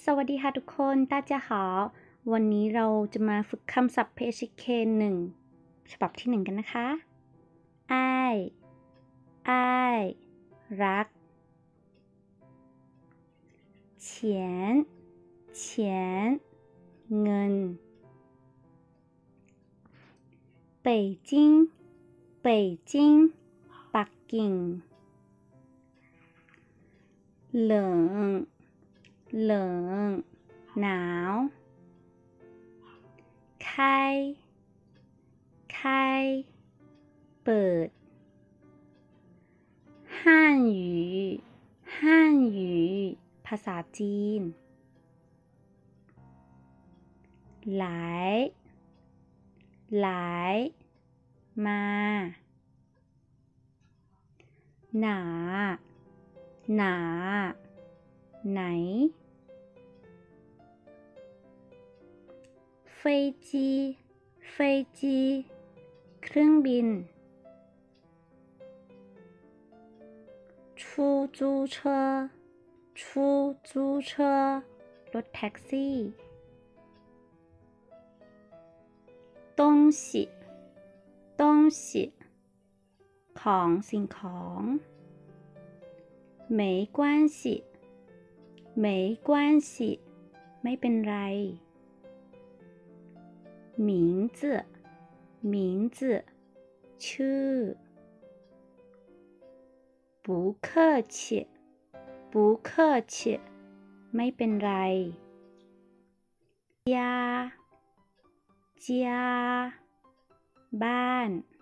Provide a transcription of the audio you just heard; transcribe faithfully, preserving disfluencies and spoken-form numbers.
สวัสดีค่ะทุกคน大家好วันนี้เราจะมาฝึกคำศัพท์ พี เอช เค หนึ่งฉบับที่หนึ่งกันนะคะอ้ายอ้ายรักเฉียนเฉียนเงิน北京北京ปักกิ่งเหลิงเหลิงหนาว开开เปิด汉语汉语ภาษาจีนหลายหลายมาหนาหนาไหน飞机飞机เครื่องบิน出租车出租车รถแท็กซี่东西东西ของสิ่งของ没关系没关系ไม่เป็นไร名字名字ชื่อ不客气不客气ไม่เป็นไร家家บ้าน